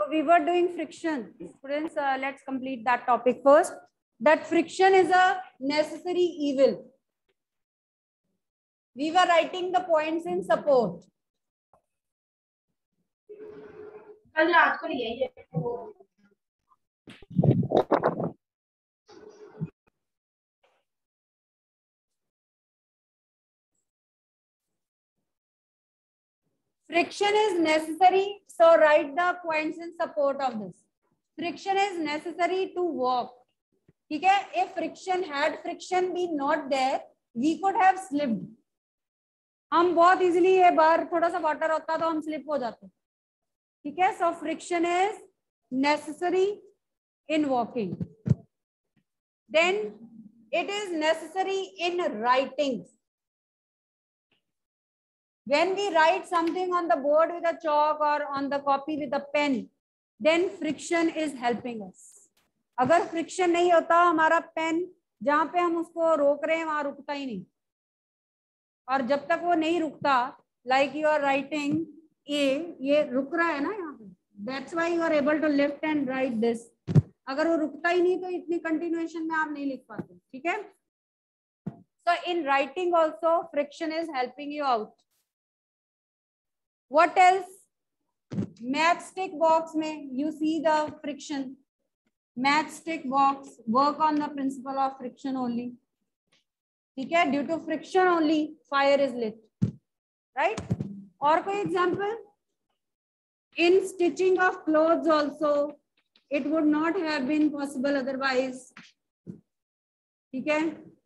we were doing friction. Students, let's complete that topic first. That friction is a necessary evil. We were writing the points in support. Friction is necessary, so write the points in support of this. Friction is necessary to walk. ठीक है? If friction been not there, we could have slipped. हम बहुत easily ये बार थोड़ा सा water होता तो हम स्लिप हो जाते. ठीक है? So friction is necessary in walking. Then it is necessary in writing. When we write something on the board with a chalk or on the copy with a pen, then friction is helping us. अगर friction नहीं होता हमारा pen जहां पे हम उसको रोक रहे हैं वहां रुकता ही नहीं. और जब तक वो नहीं रुकता, लाइक यू आर राइटिंग ये रुक रहा है ना यहाँ पे, that's why you are able to lift and write this. अगर वो रुकता ही नहीं तो इतनी कंटिन्यूएशन में आप नहीं लिख पाते. ठीक है? So in writing also friction is helping you out. What else? Matchstick box में you see the friction. Matchstick box work on the principle of friction only. ठीक है? Due to friction only fire is lit. Right? और कोई example? In stitching of clothes also it would not have been possible otherwise. ठीक है?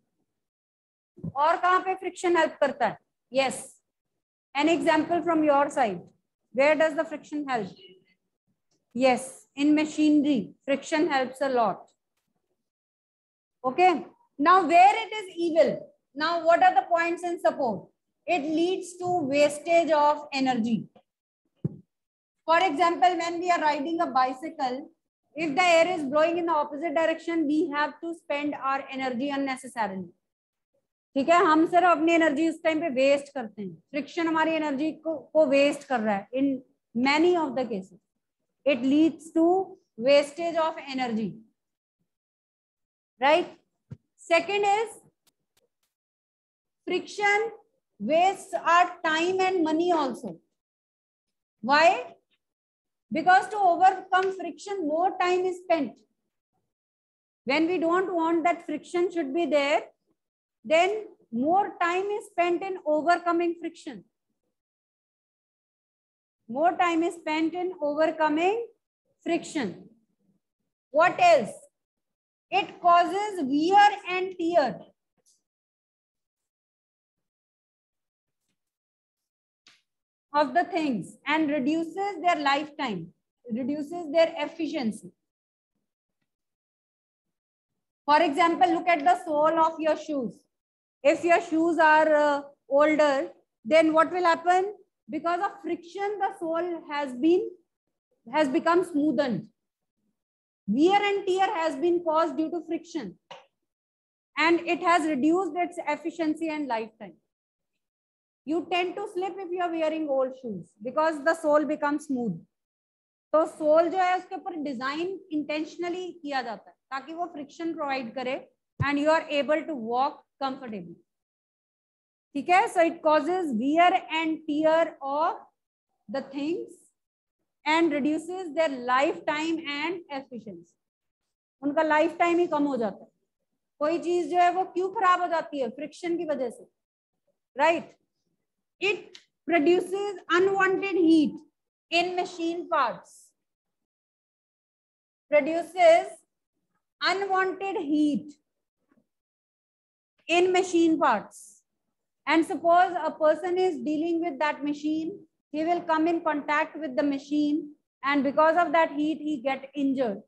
और कहाँ पे friction help करता है? Yes. An example from your side. Where does the friction help? Yes, in machinery, friction helps a lot. Okay. Now, where it is evil? Now, what are the points in support? It leads to wastage of energy. For example, when we are riding a bicycle, if the air is blowing in the opposite direction, we have to spend our energy unnecessarily. ठीक है? हम सिर्फ अपनी energy उस time पे waste करते हैं. Friction हमारी एनर्जी को वेस्ट कर रहा है. In many of the cases it leads to wastage of energy. Right? Second is friction wastes our time and money also. Why? Because to overcome friction, more time is spent. When we don't want that friction should be there, then more time is spent in overcoming friction. More time is spent in overcoming friction. What else? It causes wear and tear. Of the things and reduces their lifetime, reduces their efficiency. For example, look at the sole of your shoes. If your shoes are older, then what will happen? Because of friction, the sole has become smoothened. Wear and tear has been caused due to friction, and it has reduced its efficiency and lifetime. You tend to slip if you are wearing old shoes because the sole becomes smooth. तो sole जो है उसके ऊपर design intentionally किया जाता है ताकि वो फ्रिक्शन प्रोवाइड करे and you are able to walk comfortably. ठीक है? So it causes wear and tear of the things and reduces their life time and efficiency. उनका लाइफ टाइम ही कम हो जाता है. कोई चीज जो है वो क्यों खराब हो जाती है? फ्रिक्शन की वजह से. Right? It produces unwanted heat in machine parts. Produces unwanted heat in machine parts. And suppose a person is dealing with that machine, he will come in contact with the machine, and because of that heat, he gets injured.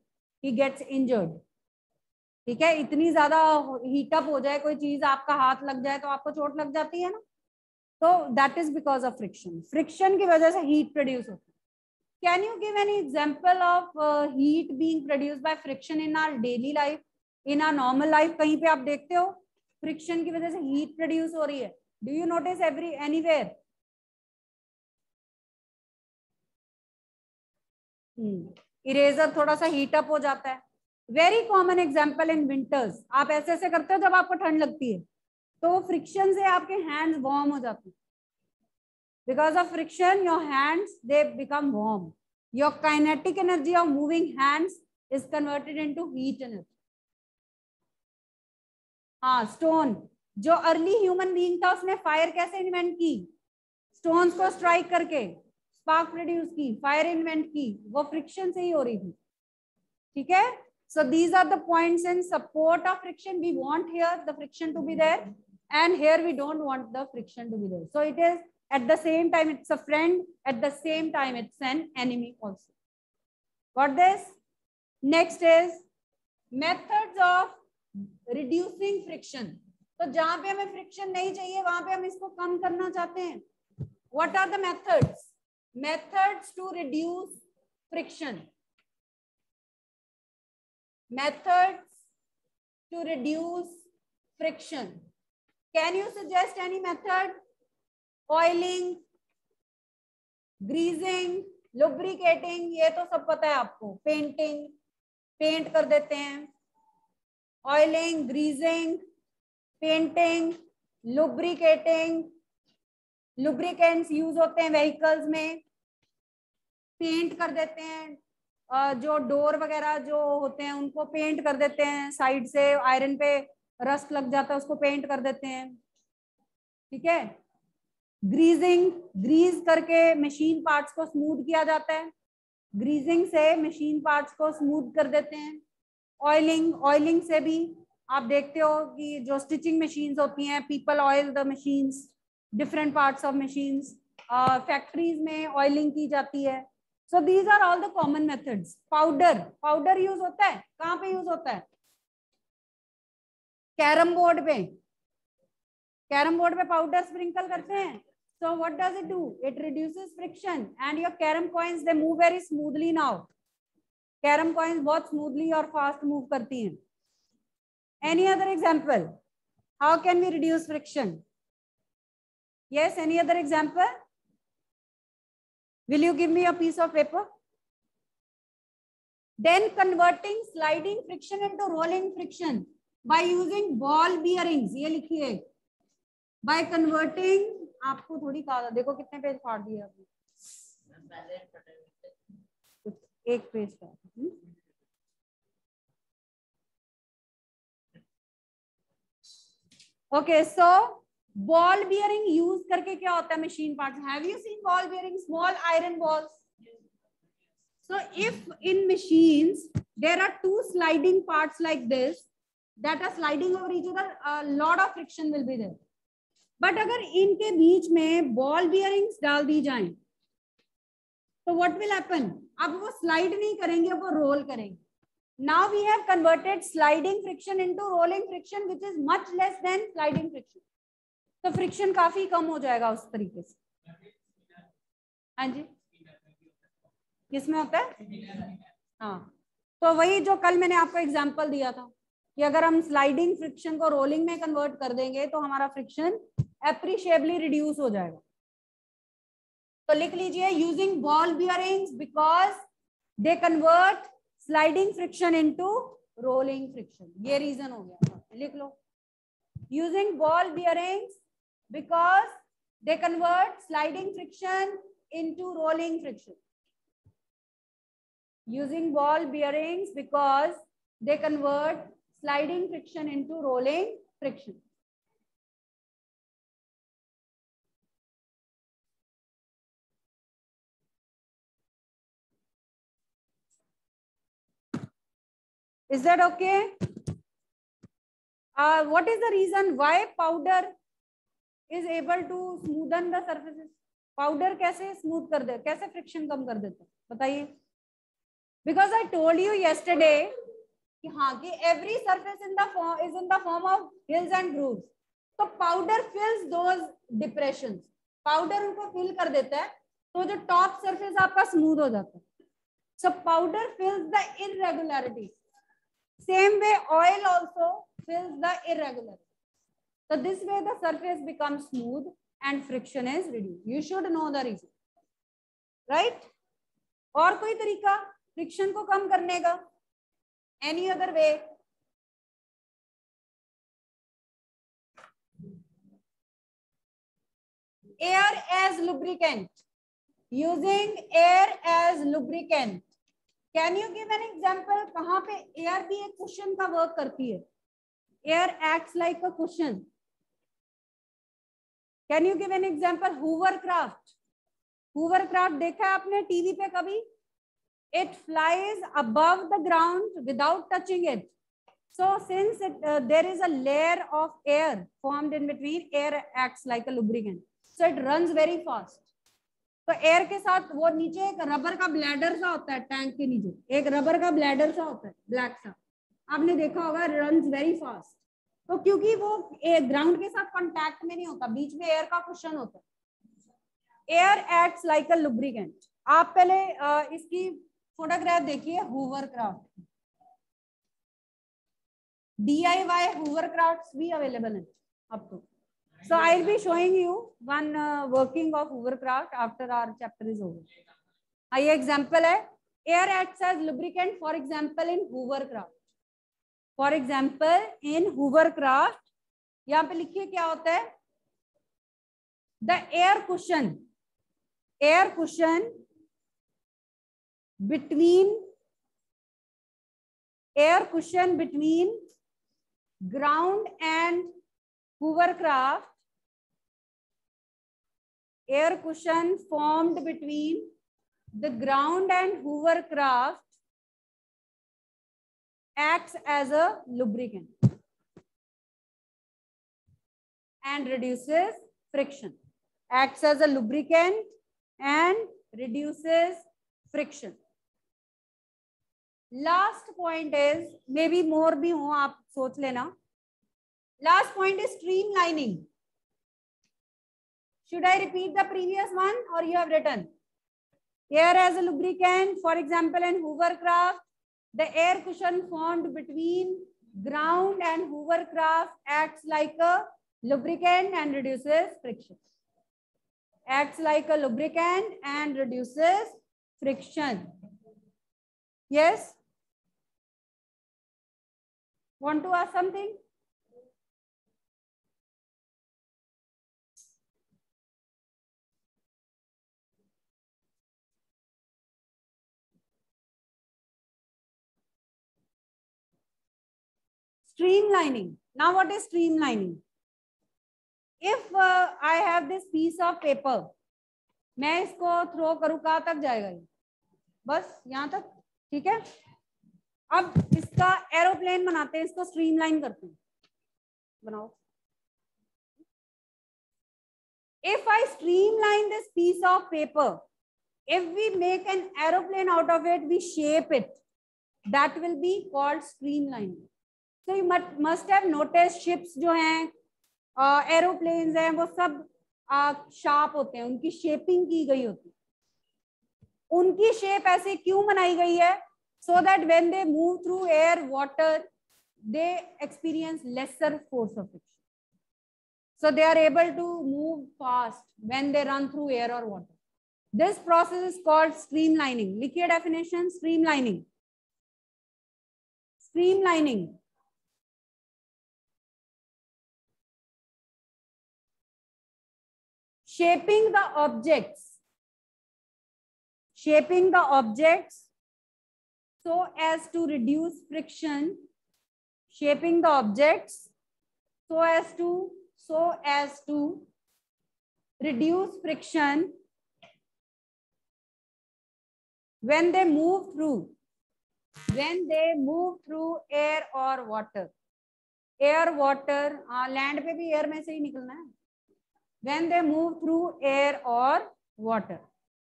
ठीक है? इतनी ज्यादा heat up हो जाए कोई चीज, आपका हाथ लग जाए तो आपको चोट लग जाती है ना. So that is because of friction. Friction की वजह से heat produce होती है. Can you give any example of heat being produced by friction in our daily life, in our normal life? कहीं पे आप देखते हो friction की वजह से heat produce हो रही है? Do you notice anywhere? Eraser थोड़ा सा हीट अप हो जाता है. Very common example in winters. आप ऐसे ऐसे करते हो जब आपको ठंड लगती है, तो वो फ्रिक्शन से आपके हैंड्स वार्म हो जाते हैं. Because of friction your hands they become warm. Your kinetic energy of moving hands is converted into heat energy. हाँ, स्टोन. जो अर्ली ह्यूमन बीइंग था उसने फायर कैसे इन्वेंट की? स्टोन्स को स्ट्राइक करके स्पार्क प्रोड्यूस की, फायर इन्वेंट की. वो फ्रिक्शन से ही हो रही थी. ठीक है. So these are the points in support of friction. We want here the friction to be there, and here we don't want the friction to be there. So it is at the same time it's a friend, at the same time it's an enemy also. Got this? Next is methods of reducing friction. तो जहां पे हमें friction नहीं चाहिए वहां पे हम इसको कम करना चाहते हैं. What are the methods? Methods to reduce friction. Methods to reduce friction. Can you suggest any method? Oiling, greasing, lubricating, ये तो सब पता है आपको. Painting, पेंट कर देते हैं. Oiling, greasing, painting, lubricating. Lubricants use होते हैं व्हीकल्स में. पेंट कर देते हैं. जो डोर वगैरह जो होते हैं उनको पेंट कर देते हैं. साइड से आयरन पे रस्ट लग जाता है उसको पेंट कर देते हैं. ठीक है. ग्रीजिंग, ग्रीज करके मशीन पार्ट्स को स्मूथ किया जाता है. ग्रीजिंग से मशीन पार्ट्स को स्मूथ कर देते हैं. ऑयलिंग, ऑयलिंग से भी आप देखते हो कि जो स्टिचिंग मशीन्स होती हैं, people oil the machines, different parts of machines. Factories में ऑयलिंग की जाती है. So these are all the common methods. Powder, powder use होता है. कहाँ पे यूज होता है? कैरम बोर्ड पे. कैरम बोर्ड पे पाउडर स्प्रिंकल करते हैं. So what does it do? It reduces friction and your carom coins they move very smoothly now. Carrom coins बहुत smoothly और fast move करती हैं. Any other example? How can we reduce friction? Yes, any other example? Will you give me a piece of paper? Then converting sliding friction into rolling friction by using ball bearings. ये लिखिए. By converting, आपको थोड़ी कहा, देखो कितने page फाड़ दिए आपने. एक पेज का. Okay, so ball bearing use करके क्या होता है machine parts? Have you seen ball bearing? Small iron balls. So if in machines there are two sliding parts like this that are sliding over each other, a lot of friction will be there. But अगर इनके बीच में ball bearings डाल दी जाएं तो what will happen? अब वो slide नहीं करेंगे, वो रोल करेंगे. Now we have converted sliding friction into rolling friction which is much less than sliding friction. तो फ्रिक्शन काफी कम हो जाएगा उस तरीके से. हाँ जी, किसमें होता है? हाँ, तो वही जो कल मैंने आपको एग्जांपल दिया था कि अगर हम स्लाइडिंग फ्रिक्शन को रोलिंग में कन्वर्ट कर देंगे तो हमारा फ्रिक्शन एप्रिशिएबली रिड्यूस हो जाएगा. तो लिख लीजिए, using ball bearings because they convert sliding friction into rolling friction. ये रीजन हो गया. लिख लो, using ball bearings because they convert sliding friction into rolling friction. Using ball bearings because they convert sliding friction into rolling friction. Is that okay? What is the reason why powder is able to smoothen the surfaces? Powder कैसे smooth कर दे, कैसे friction कम कर देता है बताइए? Because I told you yesterday कि हाँ कि every surface in the form is in the form of hills and grooves. तो powder fills those depressions. Powder उनको फिल कर देता है तो जो टॉप सरफेस आपका स्मूथ हो जाता है. So powder fills the irregularity. Same way oil also fills the irregularity. So this way the surface becomes smooth and friction is reduced. You should know the reason, right? और कोई तरीका? Friction को कम करने का? Any other way? Air as lubricant, using air as lubricant, can you give an example? कहां पे air भी एक कुशन का वर्क करती है? Air acts like a cushion. Can you give an example? Hovercraft. Hovercraft देखा है आपने टीवी पे कभी? It flies above the ground without touching it. So since there is a layer of air formed in between, air acts like a lubricant. So it runs very fast. तो air के साथ वो नीचे एक rubber का bladder सा होता है, टैंक के नीचे एक रबर का ब्लैडर सा होता है, ब्लैक सा, आपने देखा होगा, रन्स वेरी फास्ट. तो क्योंकि वो ग्राउंड के साथ कांटेक्ट में नहीं होता, बीच में एयर का कुशन होता है. Air acts like a lubricant. आप पहले इसकी फोटोग्राफ देखिए हूवरक्राफ्ट. DIY हूवरक्राफ्ट्स भी अवेलेबल है अब तो. So I'll be showing you one working of hoovercraft after our chapter is over. आइए एग्जाम्पल है, air acts as lubricant, for example in hoovercraft. For example in hoovercraft, यहाँ पे लिखिए क्या होता है? The air cushion between ground and hoovercraft, air cushion formed between the ground and hoovercraft acts as a lubricant and reduces friction. Acts as a lubricant and reduces friction. Last point is, maybe more भी हो, आप सोच लेना. Last point is streamlining. Should I repeat the previous one or you have written? Air as a lubricant, for example in hoovercraft, the air cushion formed between ground and hoovercraft acts like a lubricant and reduces friction. Acts like a lubricant and reduces friction. Yes? Want to ask something? Streamlining. Now what is streamlining? If I have this piece of paper, मैं इसको throw करूँ, कहाँ तक जाएगा ये? बस यहाँ तक, ठीक है. अब इसका एरोप्लेन बनाते हैं, इसको स्ट्रीमलाइन करते हैं. बनाओ. If I streamline this piece of paper, if we make an aeroplane out of it, we shape it. That will be called streamlining. So you must have noticed ships जो हैं, aeroplanes हैं, वो सब sharp होते हैं, उनकी shaping की गई होती है. उनकी शेप ऐसे क्यों बनाई गई है? So that when they move through air, water, they experience lesser force of friction. So they are able to move fast when they run through air or water. This process is called streamlining. लिखिए definition, streamlining. Streamlining. Shaping the objects so as to reduce friction. Shaping the objects so as to reduce friction when they move through air or water. Air, water, land पे भी air में से ही निकलना है. When they move through air or water.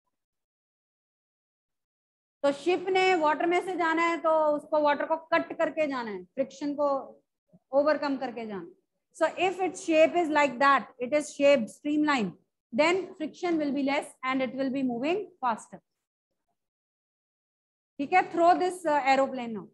तो ship ने water में से जाना है, तो उसको वाटर को कट करके जाना है, फ्रिक्शन को ओवरकम करके जाना है. So if its shape is like that, it is shaped, streamlined, then friction will be less and it will be moving faster. ठीक है, throw this aeroplane now.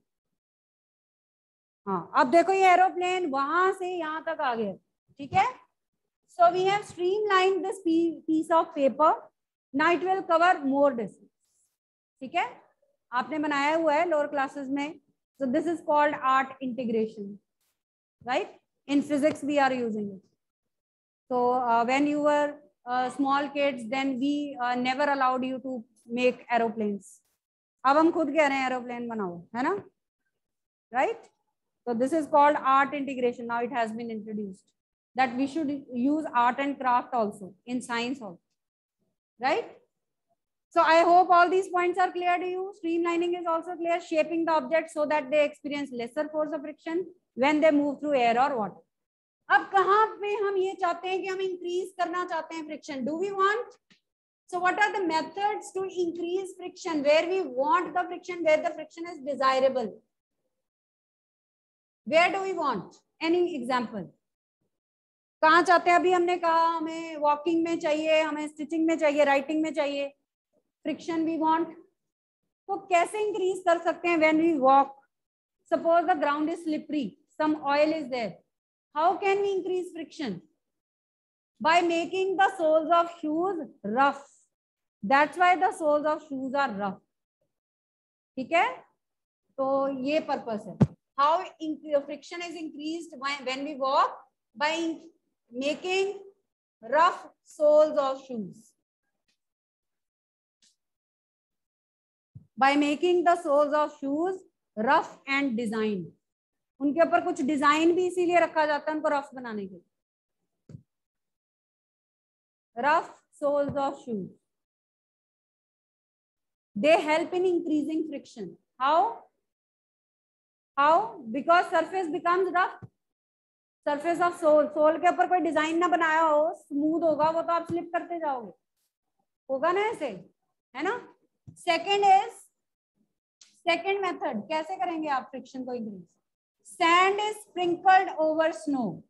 हाँ, अब देखो ये एरोप्लेन वहां से यहाँ तक आ गया. ठीक है, so we have streamlined this piece of paper. Now it will cover more distance. ठीक है, आपने बनाया हुआ है लोअर क्लासेस में. So this is called art integration, right? In physics we are using it. So when you were small kids, then we never allowed you to make aeroplanes. अब हम खुद कह रहे हैं एरोप्लेन बनाओ, है ना? Right? So this is called art integration. Now it has been introduced that we should use art and craft also in science also. Right? So I hope all these points are clear to you. Streamlining is also clear. Shaping the object so that they experience lesser force of friction when they move through air or water. अब कहाँ पे हम ये चाहते हैं कि हम increase करना चाहते हैं friction? Do we want? So what are the methods to increase friction? Where we want the friction, where the friction is desirable. Where do we want? Any example? कहाँ चाहते हैं? अभी हमने कहा हमें walking में चाहिए, हमें stitching में चाहिए, writing में चाहिए. Friction we want. तो कैसे increase कर सकते हैं when we walk? Suppose the ground is slippery, some oil is there. How can we increase friction? By making the soles of shoes rough. That's why the soles of shoes are rough. ठीक है? तो ये purpose है. How friction is increased when we walk? By making rough soles of shoes. By making the soles of shoes rough and designed. उनके ऊपर कुछ design भी इसीलिए रखा जाता है उनको रफ बनाने के लिए. Rough soles of shoes. They help in increasing friction. How? How? Because surface becomes rough. Surface of sole. Sole के ऊपर कोई डिजाइन ना बनाया हो, स्मूथ होगा, वो तो आप स्लिप करते जाओगे. होगा ना ऐसे, है ना? Second method, कैसे करेंगे आप फ्रिक्शन को increase? Sand is sprinkled over snow.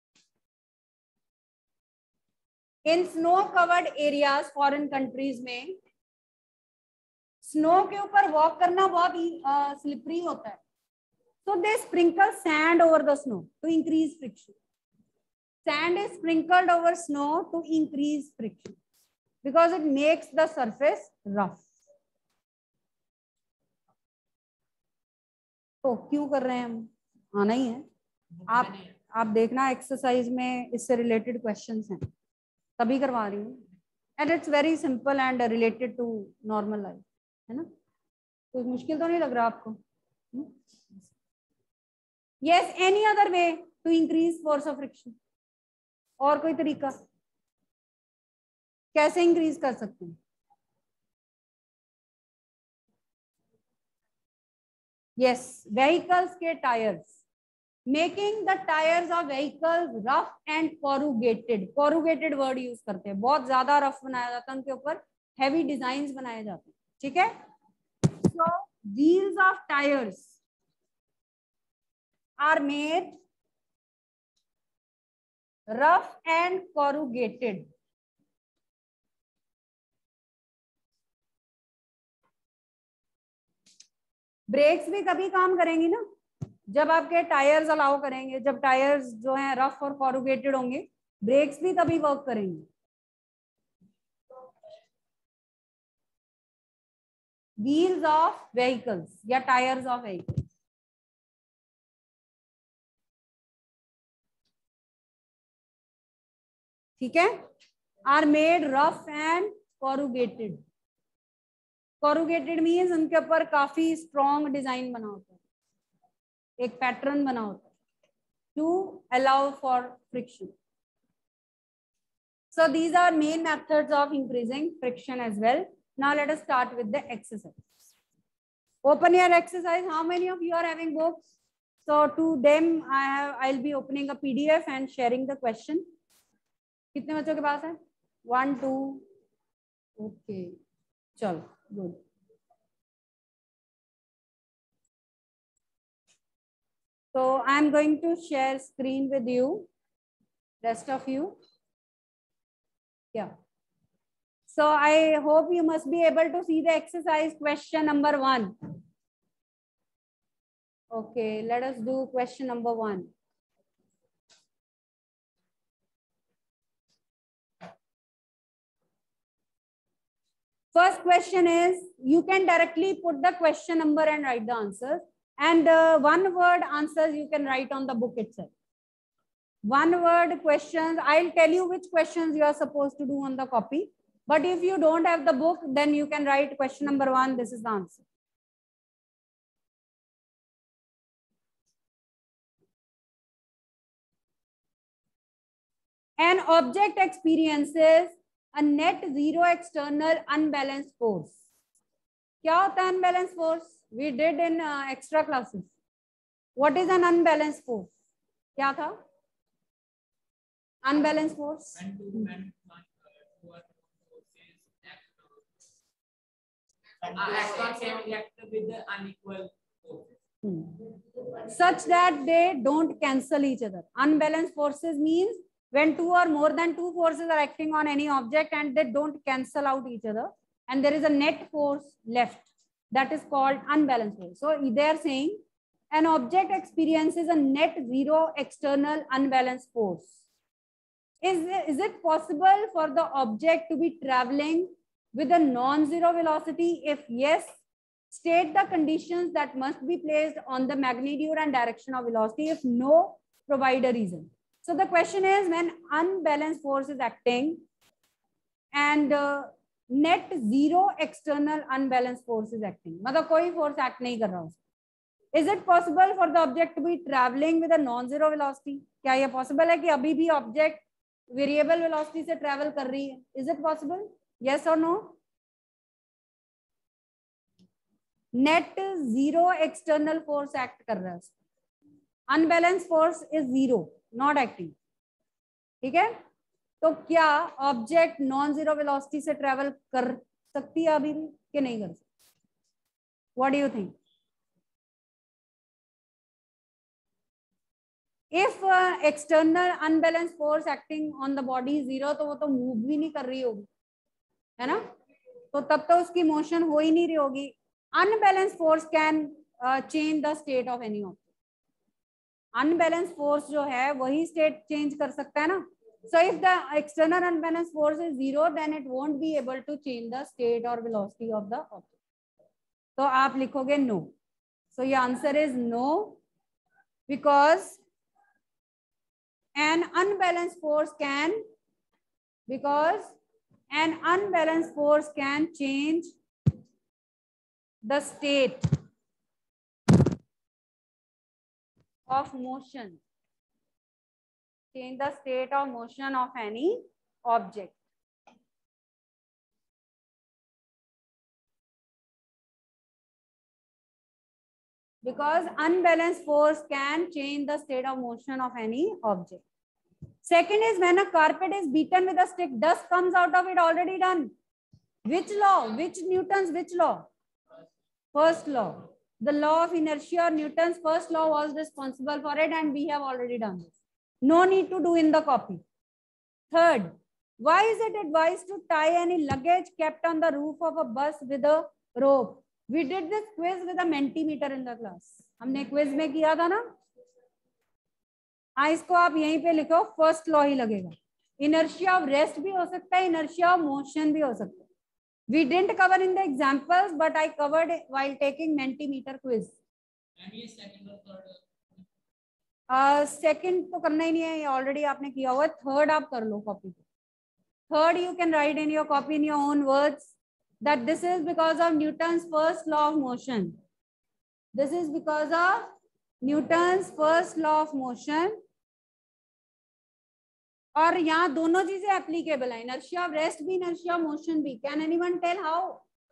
In snow-covered areas, foreign countries में स्नो के ऊपर वॉक करना बहुत स्लिपरी होता है. So they sprinkle sand over the snow to increase friction. Sand is sprinkled over snow to increase friction because it makes the surface rough. तो क्यों कर रहे हैं हम? आना ही है. आप देखना एक्सरसाइज में इससे रिलेटेड क्वेश्चंस हैं, तभी करवा रही हूँ. And it's very simple and related to normal life, है ना? कोई मुश्किल तो नहीं लग रहा आपको? Yes, any other way to increase force of friction? और कोई तरीका कैसे इंक्रीज कर सकते हैं? Yes, vehicles के tyres. Making the tires of vehicles rough and corrugated. Corrugated word use करते हैं. बहुत ज्यादा रफ बनाया जाता है, उनके ऊपर heavy designs बनाए जाते हैं. ठीक है? So wheels of tires are made rough and corrugated. Brakes भी तभी काम करेंगी ना जब आपके टायर्स अलाउ करेंगे. जब टायर्स जो हैं रफ और कॉरुगेटेड होंगे, ब्रेक्स भी तभी वर्क करेंगे. व्हील्स ऑफ व्हीकल्स या टायर्स ऑफ व्हीकल्स. ठीक है? Are made rough and corrugated. Corrugated means उनके ऊपर काफी स्ट्रॉन्ग डिजाइन बना होता है, एक पैटर्न बना होता है to allow for friction. So these are main methods of increasing friction as well. Now let us start with the exercise. Open your exercise. How many of you are having books? So to them I'll be opening a PDF and sharing the question. कितने बच्चों के पास है? 1 2. Okay, चलो. Good. So I am going to share screen with you, rest of you. Yeah. So I hope you must be able to see the exercise question number 1. Okay, let us do question number 1. First question is, you can directly put the question number and write the answers. And one word answers you can write on the book itself. One word questions, I'll tell you which questions you are supposed to do on the copy. But if you don't have the book, then you can write question number 1. This is the answer. An object experiences a net zero external unbalanced force. क्या होता है unbalanced force? We did in extra classes. What is an unbalanced force? क्या था? Unbalanced force. With the unequal forces. Such that they don't cancel each other. Unbalanced forces means when two or more than two forces are acting on any object and they don't cancel out each other, and there is a net force left. That is called unbalanced force. So they are saying an object experiences a net zero external unbalanced force. Is it possible for the object to be traveling with a non-zero velocity? If yes, state the conditions that must be placed on the magnitude and direction of velocity. If no, provide a reason. So the question is, when unbalanced force is acting and net zero external unbalanced force is acting, मतलब कोई force act नहीं कर रहा उसको. Is it possible for the object to be traveling with a non-zero velocity? क्या ये possible है कि अभी भी object variable velocity से travel कर रही है? Is it possible? Yes or no? Net zero external force act कर रहा है. Unbalanced force is zero, not acting. ठीक है? तो क्या ऑब्जेक्ट नॉन जीरो वेलोसिटी से ट्रेवल कर सकती है अभी भी कि नहीं कर सकती? What do you think? If external unbalance force acting on the body zero, तो वो तो मूव भी नहीं कर रही होगी, है ना? तो तब तो उसकी मोशन हो ही नहीं रही होगी. Unbalance force can change the state of any object. Unbalance force जो है वही स्टेट चेंज कर सकता है ना. So if the external unbalanced force is zero, then it won't be able to change the state or velocity of the object. तो आप लिखोगे no. So your answer is no, because an unbalanced force can change the state of motion. Change the state of motion of any object. Because unbalanced force can change the state of motion of any object. Second is, when a carpet is beaten with a stick, dust comes out of it. Already done. Which law? Which Newton's which law? First law. The law of inertia, Newton's first law, was responsible for it, and we have already done this. No need to do in the copy. Third, why is it advised to tie any luggage kept on the roof of a bus with a rope? We did this quiz with a Mentimeter in the class. हमने quiz में किया था ना. इसको आप यहीं पे लिखो, फर्स्ट लॉ ही लगेगा. इनर्शिया ऑफ रेस्ट भी हो सकता है, इनर्शिया ऑफ मोशन भी हो सकता है. We didn't cover in the examples, but I covered it while taking Mentimeter quiz. Second तो करना ही नहीं है, ऑलरेडी आपने किया हुआ है. थर्ड आप कर लो कॉपी पे. Third you can write in your copy in your own words that this is because of Newton's first law of motion. This is because of Newton's first law of motion. और यहाँ दोनों चीजें applicable है, inertia of rest भी, inertia of motion भी. Can anyone tell how?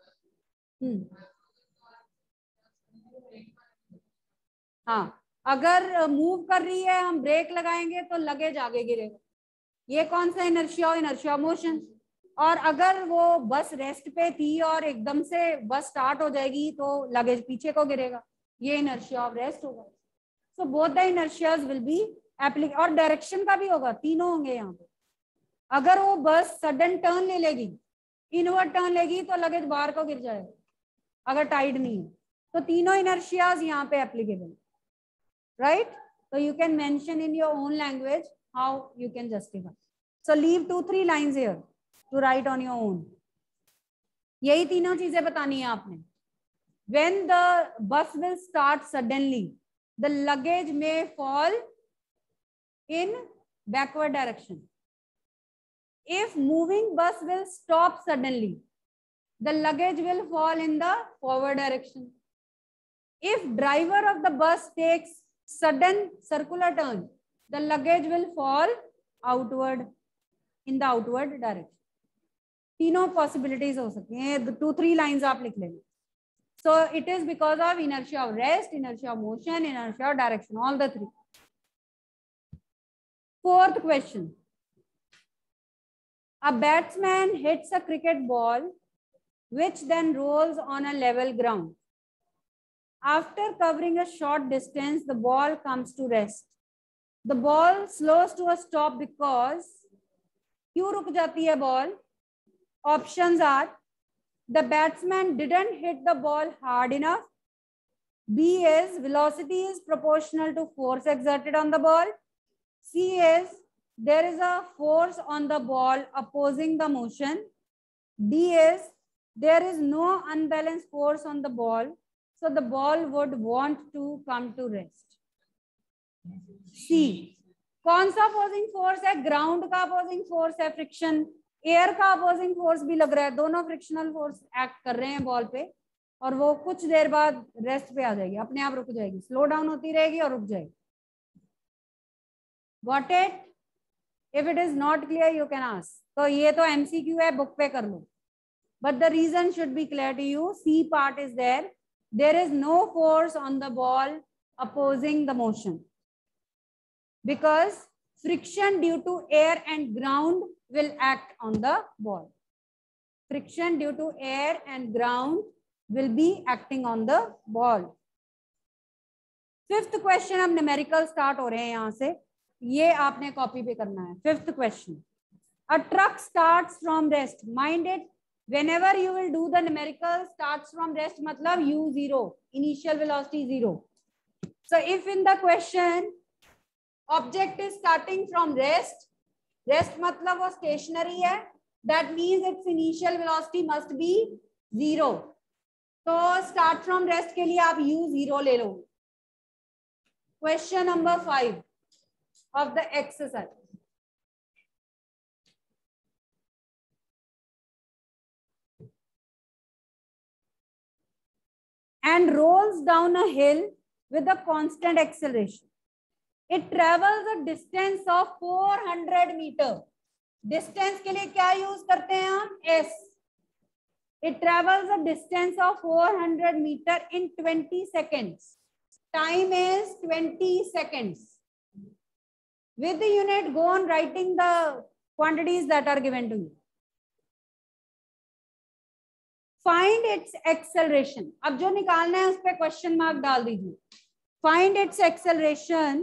हाँ, अगर move कर रही है, हम ब्रेक लगाएंगे तो लगेज आगे गिरेगा. ये कौन सा इनर्शिया? Inertia of motion. और अगर वो बस रेस्ट पे थी और एकदम से बस स्टार्ट हो जाएगी तो लगेज पीछे को गिरेगा. ये इनर्शिया ऑफ रेस्ट होगा. So both the inertias will be applicable. और डायरेक्शन का भी होगा, तीनों होंगे यहाँ पे. अगर वो बस सडन टर्न ले लेगी, इनवर्ट टर्न लेगी, तो लगेज बाहर को गिर जाएगा अगर टाइड नहीं है. तो तीनों इनर्शियाज यहाँ पे applicable, right? So you can mention in your own language how you can justify. So leave 2-3 lines here to write on your own. यही तीनों चीजें बतानी है आपने. When the bus will start suddenly, the luggage may fall in backward direction. If moving bus will stop suddenly, the luggage will fall in the forward direction. If driver of the bus takes sudden circular turn, the luggage will fall outward in the outward direction. तीनों possibilities हो सकती हैं. 2-3 lines आप लिख लेंगे. So it is because of inertia of rest, inertia of motion, inertia of direction, all the three. Fourth question. A batsman hits a cricket ball which then rolls on a level ground. After covering a short distance, the ball comes to rest. The ball slows to a stop because क्यों रुक जाती है ball? Options are: the batsman didn't hit the ball hard enough. B is velocity is proportional to force exerted on the ball. C is there is a force on the ball opposing the motion. D is there is no unbalanced force on the ball, so the ball would want to come to rest. C. कौन सा opposing force है? Ground का opposing force है friction. Air का opposing force भी लग रहा है. दोनों फ्रिक्शनल फोर्स एक्ट कर रहे हैं बॉल पे और वो कुछ देर बाद रेस्ट पे आ जाएगी, अपने आप रुक जाएगी, स्लो डाउन होती रहेगी और रुक जाएगी. Got it? If it is not clear you can ask. तो ये तो एमसीक्यू है, बुक पे कर लो, but the reason should be clear to you. C part is there is no force on the ball opposing the motion because friction due to air and ground will act on the ball. Friction due to air and ground will be acting on the ball. Fifth question. अब numerical start हो रहे हैं यहां से, ये आपने copy पे करना है. Fifth question. A truck starts from rest. Mind it, whenever you will do the numerical starts from rest मतलब u0, initial velocity 0. So if in the question object is starting from rest, rest मतलब वो stationary है, that means its initial velocity must be 0. तो start from rest के लिए आप u0 ले लो. Question number 5 of the exercise. And rolls down a hill with a constant acceleration. It travels a distance of 400 meter. Distance के लिए क्या use करते हैं हम? S. It travels a distance of 400 meter in 20 seconds. Time is 20 seconds. With the unit, go on writing the quantities that are given to you. Find its acceleration. अब जो निकालना है उस पर क्वेश्चन मार्क डाल दीजिए. Find its acceleration.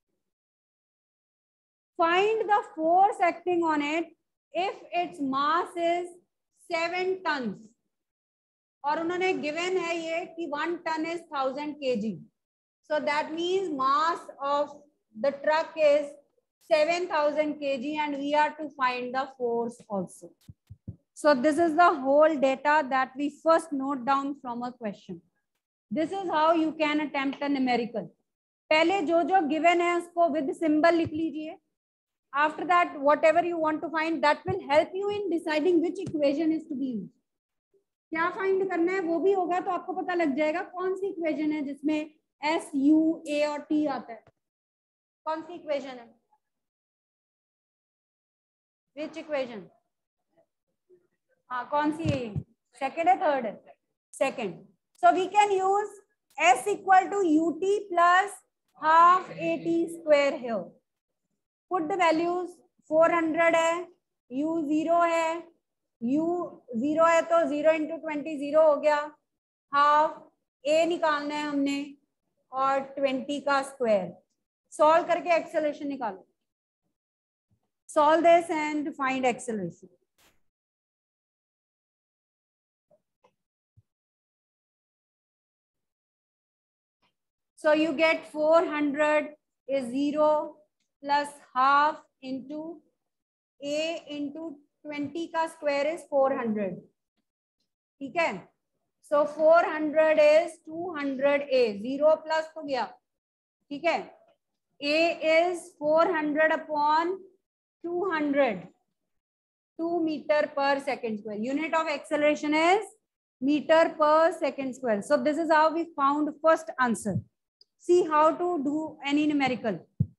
Find the force acting on it if its mass is 7 tons. और उन्होंने given है ये कि 1 ton is 1000 kg. So that means mass of the truck is 7000 kg and we are to find the force also. So this is the whole data that we first note down from a question. This is how you can attempt a numerical. पहले जो जो given है उसको with symbol लिख लीजिए. After that, whatever you want to find, that will help you in deciding which equation is to be used. क्या find करना है वो भी होगा तो आपको पता लग जाएगा कौन सी equation है जिसमें S, U, A और T आता है. कौन सी equation है? Which equation? हाँ कौन सी है? Second है third है? Second. So we can use S equal to UT plus half AT square here. Put the values. 400 है, U0 है, U0 है तो 0 into 20 0 हो गया. हाफ A निकालना है हमने और 20 का स्क्वायर. सॉल्व करके एक्सेलरेशन निकालो. Solve this and find acceleration. So you get 400 is 0 plus half into A into 20 का square is 400. ठीक है. So 400 is 200A. 0 प्लस तो गया. ठीक है. A is 400 upon 200. 2 meter per second square. Unit of acceleration is meter per second square. So this is how we found first answer. See how to do any numerical.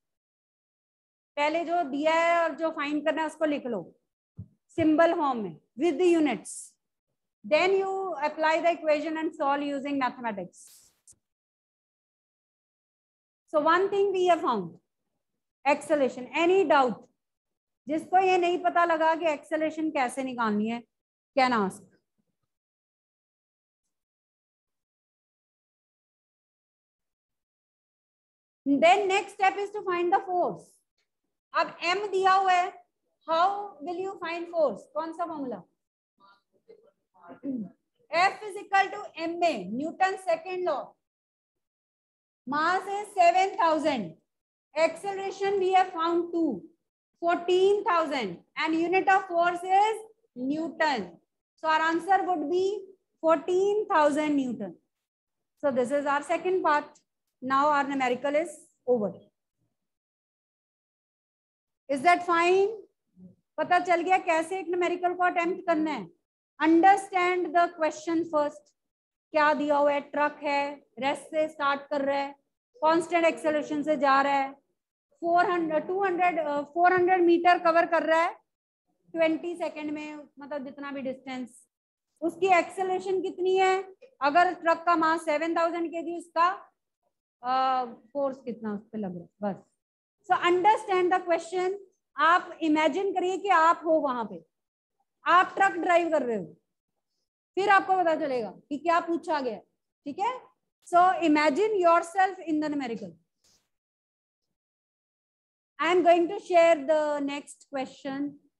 पहले जो दिया है और जो फाइंड करना है उसको लिख लो सिंबल फॉर्म में with the units. Then you apply the equation and solve using mathematics. So one thing we have found, acceleration. Any doubt? जिसको ये नहीं पता लगा कि acceleration कैसे निकालनी है, can ask. Then next step is to find the force. अब m दिया हुआ है, how will you find force? कौन सा formula? F is equal to ma, Newton's second law. Mass is 7,000. Acceleration we have found 14,000, and unit of force is Newton. So our answer would be 14,000 Newton. So this is our second part. Now our numerical is over. Is that fine? पता चल गया कैसे एक numerical को attempt करना है. Understand the question first. क्या दिया हुआ है? ट्रक है, रेस्ट से स्टार्ट कर रहा है, कांस्टेंट एक्सेलरेशन से जा रहा है, 400 मीटर कवर कर रहा है 20 सेकेंड में, मतलब जितना भी डिस्टेंस. उसकी एक्सेलरेशन कितनी है? अगर ट्रक का मास 7,000 kg, उसका फोर्स कितना उस पर लग रहा है. बस. So understand the question. आप इमेजिन करिए कि आप हो वहां पे, आप ट्रक ड्राइव कर रहे हो, फिर आपको पता चलेगा कि क्या पूछा गया. ठीक है. So imagine yourself in the numerical. I am going to share the next question.